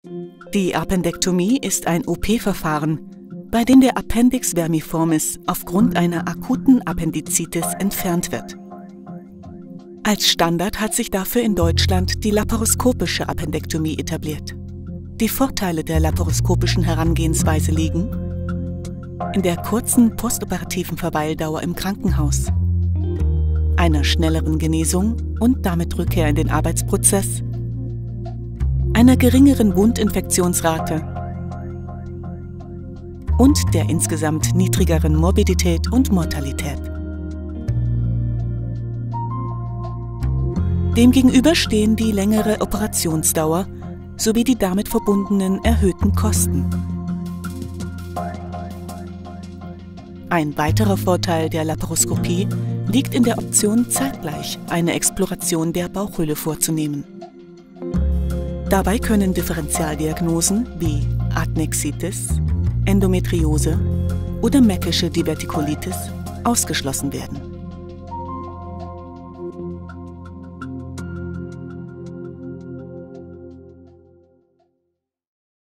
Die Appendektomie ist ein OP-Verfahren, bei dem der Appendix vermiformis aufgrund einer akuten Appendizitis entfernt wird. Als Standard hat sich dafür in Deutschland die laparoskopische Appendektomie etabliert. Die Vorteile der laparoskopischen Herangehensweise liegen in der kurzen postoperativen Verweildauer im Krankenhaus, einer schnelleren Genesung und damit Rückkehr in den Arbeitsprozess, einer geringeren Wundinfektionsrate und der insgesamt niedrigeren Morbidität und Mortalität. Demgegenüber stehen die längere Operationsdauer sowie die damit verbundenen erhöhten Kosten. Ein weiterer Vorteil der Laparoskopie liegt in der Option, zeitgleich eine Exploration der Bauchhöhle vorzunehmen. Dabei können Differentialdiagnosen wie Adnexitis, Endometriose oder Mäckische Divertikulitis ausgeschlossen werden.